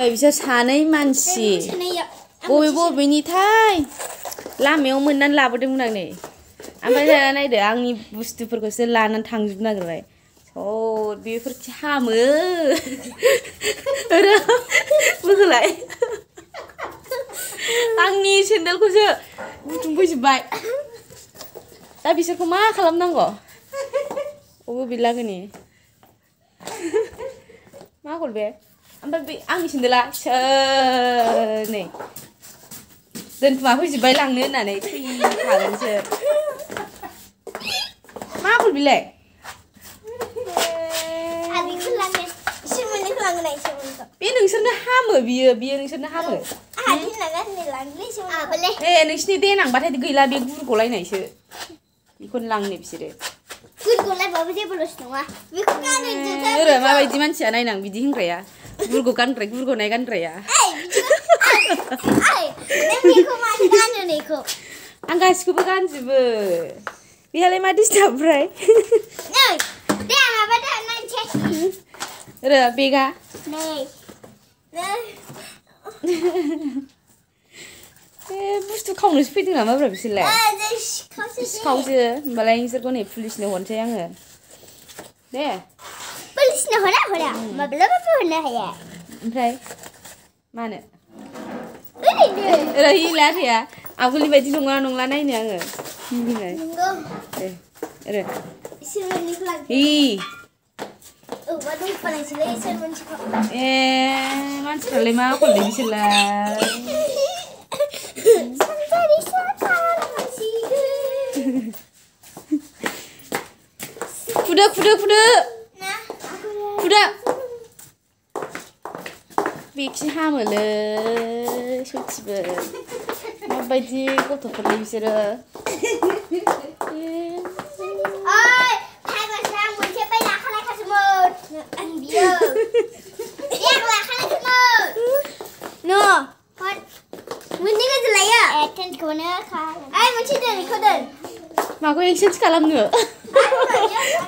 बिसोर सानै मानसि बबेनिथाय लामायाव मोननानै लाबोदोंमोन आं नै ओमफ्राय दाना नायदो आंनि बुस्थुफोरखौसो लानानै थांजोबनो नागिरबाय बेफोरखि हामो बोखोलाय आंनि सेन्देलखौसो बुथुमफैजोब्बाय दा बिसोरखौ मा खालामनांगौ बबे लागोनि मा गल बे ओमफ्राय बे आंनि सेन्देला नै दोनखुमा फैजोब्बाय लांनो होननानै थैखागोनसो मा गल बिलाय बे नोंसोरनो हामो बियो नोंसोरनो हामो नोंसिनि देनांबाथाय गैला बे गुरगलायनायसो बेखौनो लांनो बिसोरो माबायदि मानसिया नायनां बिदि होनग्राया गुरगनाय गानग्राया आं गासिखौबो गानजोबो बेहालाय मा डिस्टार्ब ओमफ्राय बेगा बुस्थु खावनोसो फैदों नामाब्रा बिसोरलाय सिखावसो होमबालाय नोंसोरखौ नै पुलिसनो हरनोसै आङो दे पुलिसनो हरा माब्लाबाबो हरनो हाया ओमफ्राय मानो ओरैनो गैया आगोलनि बायदि नंला नायनो आङो मानसिफ्रालाय मा खलदों बिसोरलाय खुदो बेखि हामोलै सयथिबो माबायदि गथ'फोरलाय बिसोरो माखौ एक्सेन्ज खालामनो